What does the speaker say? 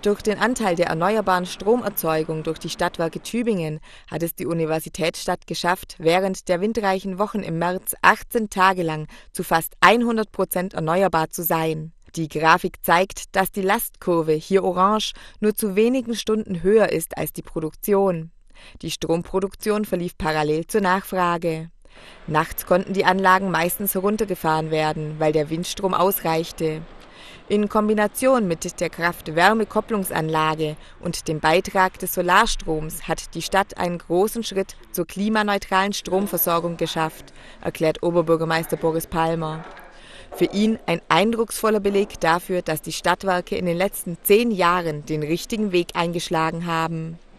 Durch den Anteil der erneuerbaren Stromerzeugung durch die Stadtwerke Tübingen hat es die Universitätsstadt geschafft, während der windreichen Wochen im März 18 Tage lang zu fast 100% erneuerbar zu sein. Die Grafik zeigt, dass die Lastkurve, hier orange, nur zu wenigen Stunden höher ist als die Produktion. Die Stromproduktion verlief parallel zur Nachfrage. Nachts konnten die Anlagen meistens heruntergefahren werden, weil der Windstrom ausreichte. In Kombination mit der Kraft-Wärme-Kopplungsanlage und dem Beitrag des Solarstroms hat die Stadt einen großen Schritt zur klimaneutralen Stromversorgung geschafft, erklärt Oberbürgermeister Boris Palmer. Für ihn ein eindrucksvoller Beleg dafür, dass die Stadtwerke in den letzten 10 Jahren den richtigen Weg eingeschlagen haben.